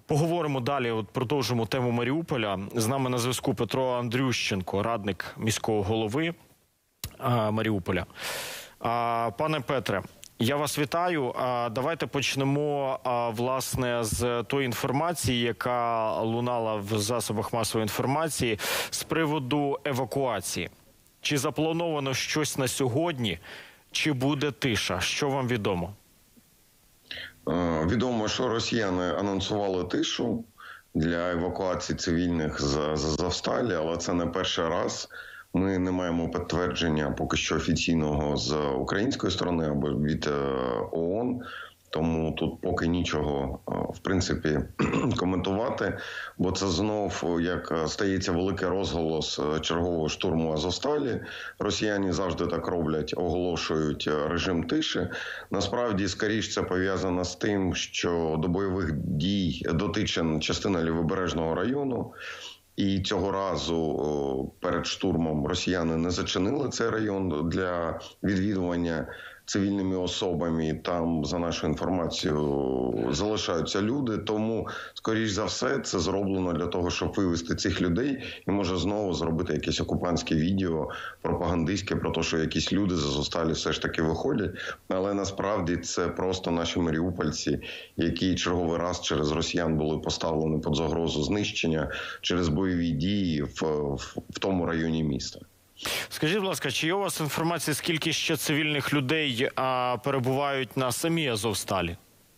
Поговоримо далі, продовжимо тему Маріуполя. З нами на зв'язку Петро Андрющенко, радник міського голови Маріуполя. Пане Петре, я вас вітаю. Давайте почнемо, власне, з тої інформації, яка лунала в засобах масової інформації з приводу евакуації. Чи заплановано щось на сьогодні, чи буде тиша? Що вам відомо? Відомо, що росіяни анонсували тишу для евакуації цивільних з Азовсталі, але це не перший раз. Ми не маємо підтвердження поки що офіційного з української сторони або від ООН. Тому тут поки нічого, в принципі, коментувати, бо це знов, як стається великий розголос чергового штурму Азовсталі. Росіяни завжди так роблять, оголошують режим тиші. Насправді, скоріше, це пов'язано з тим, що до бойових дій дотична частина Лівобережного району. І цього разу перед штурмом росіяни не зачинили цей район для відвідування цивільними особами. Там, за нашою інформацією, залишаються люди. Тому, скоріш за все, це зроблено для того, щоб вивести цих людей і, може, знову зробити якесь окупантське відео пропагандистське про те, що якісь люди з Азовсталі все ж таки виходять. Але насправді це просто наші маріупольці, які черговий раз через росіян були поставлені під загрозу знищення через бойові дії в тому районі міста. Скажіть, будь ласка, чи є у вас інформація, скільки ще цивільних людей перебувають на самій Азовсталі?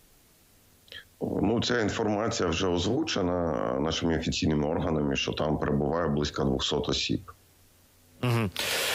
Ця інформація вже озвучена нашими офіційними органами, що там перебуває близько 200 осіб. Угу.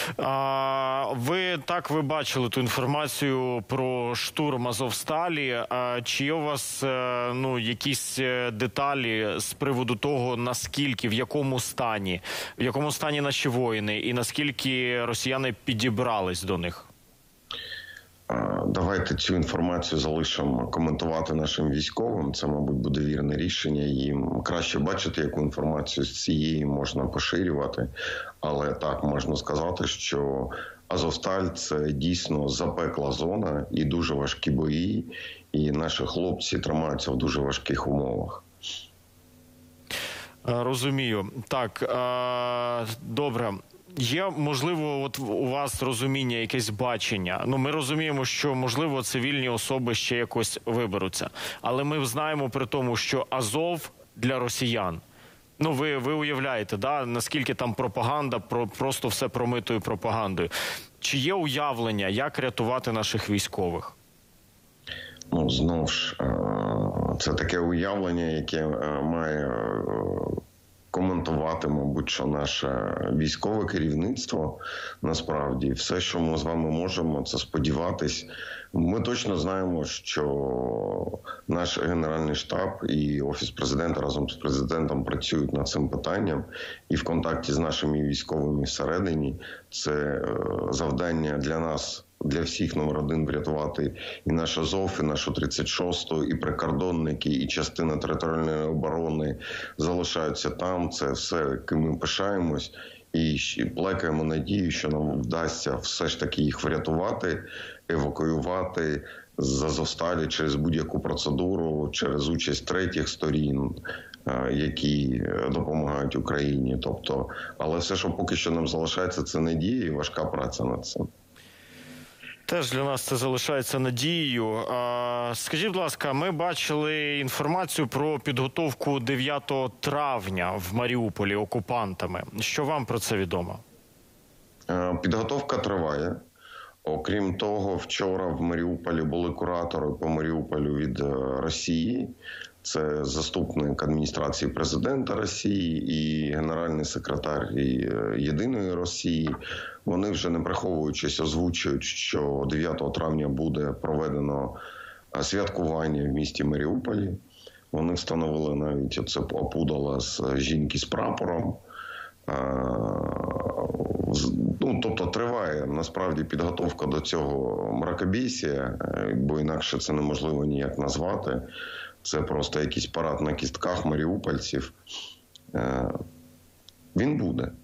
Ви бачили ту інформацію про штурм Азовсталі. Чи є у вас якісь деталі з приводу того, наскільки, в якому стані наші воїни і наскільки росіяни підібрались до них? Давайте цю інформацію залишимо коментувати нашим військовим. Це, мабуть, буде вірне рішення. Їм краще бачити, яку інформацію з цієї можна поширювати. Але так, можна сказати, що Азовсталь – це дійсно запекла зона і дуже важкі бої. І наші хлопці тримаються в дуже важких умовах. Розумію. Так, добре. Є, можливо, у вас розуміння, якесь бачення. Ми розуміємо, що, можливо, цивільні особи ще якось виберуться. Але ми знаємо при тому, що Азов для росіян, ви уявляєте, наскільки там пропаганда, просто все промитою пропагандою. Чи є уявлення, як рятувати наших військових? Знову ж, це таке уявлення, яке має коментувати, мабуть, що наше військове керівництво. Насправді, все, що ми з вами можемо, це сподіватись. Ми точно знаємо, що наш Генеральний штаб і Офіс президента разом з президентом працюють над цим питанням. І в контакті з нашими військовими всередині це завдання для нас, для всіх номер один врятувати і наш Азов, і нашу 36-ту, і прикордонники, і частина територіальної оборони залишаються там. Це все, ким ми пишаємось. І плекаємо надію, що нам вдасться все ж таки їх врятувати, евакуювати з Азовсталі через будь-яку процедуру, через участь третіх сторін, які допомагають Україні. Але все, що поки що нам залишається, це надія і важка праця над цим. Теж для нас це залишається надією. Скажіть, будь ласка, ми бачили інформацію про підготовку 9 травня в Маріуполі окупантами. Що вам про це відомо? Підготовка триває. Окрім того, вчора в Маріуполі були куратори по Маріуполю від Росії. Це заступник адміністрації президента Росії і генеральний секретар Єдиної Росії. Вони вже не приховуючись озвучують, що 9 травня буде проведено святкування в місті Маріуполі. Вони встановили навіть оце опудало з жінки з прапором. Тобто триває насправді підготовка до цього мракобісія, бо інакше це неможливо ніяк назвати. Це просто якийсь парад на кістках маріупольців. Він буде.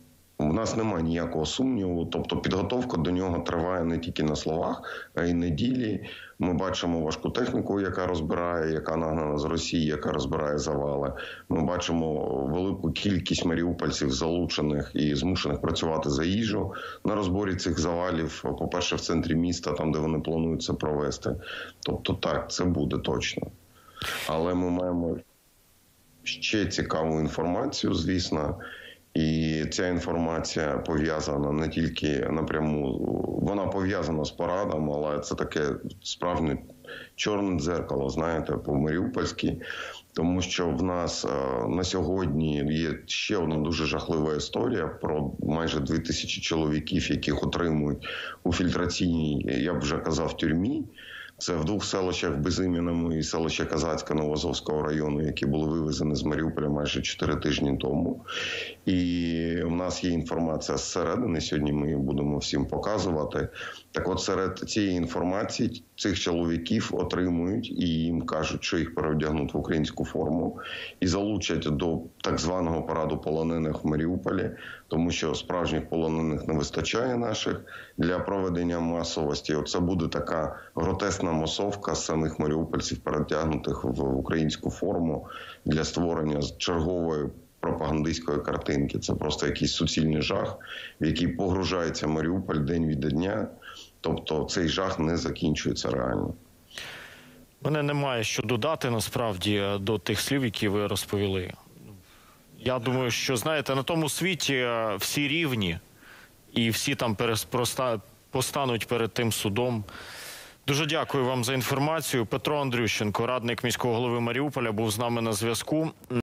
У нас немає ніякого сумніву, тобто підготовка до нього триває не тільки на словах, а й на ділі. Ми бачимо важку техніку, яка розбирає, яка нагнана з Росії, яка розбирає завали. Ми бачимо велику кількість маріупольців залучених і змушених працювати за їжу на розборі цих завалів, по-перше, в центрі міста, там, де вони планують це провести. Тобто так, це буде точно. Але ми маємо ще цікаву інформацію, звісно. І ця інформація пов'язана не тільки напряму, вона пов'язана з парадом, але це таке справжнє чорне дзеркало, знаєте, по-маріупольськи. Тому що в нас на сьогодні є ще одна дуже жахлива історія про майже 2000 чоловіків, яких отримують у фільтраційній, я б вже казав, тюрмі. Це в 2 селищах Безим'яному і селище Казацьке Новоазовського району, які були вивезені з Маріуполя майже 4 тижні тому. І в нас є інформація зсередини, сьогодні ми її будемо всім показувати. Так от серед цієї інформації цих чоловіків отримують і їм кажуть, що їх переодягнуть в українську форму і залучать до так званого параду полонених в Маріуполі, тому що справжніх полонених не вистачає наших для проведення масовості. Оце буде така гротесна масовка з самих маріупольців, перетягнутих в українську форму для створення чергової пропагандистської картинки. Це просто якийсь суцільний жах, в який погружається Маріуполь день від дня. Тобто цей жах не закінчується реально. Мене немає що додати, насправді, до тих слів, які ви розповіли. Я думаю, що, знаєте, на тому світі всі рівні і всі там постануть перед тим судом. Дуже дякую вам за інформацію. Петро Андрющенко, радник міського голови Маріуполя, був з нами на зв'язку.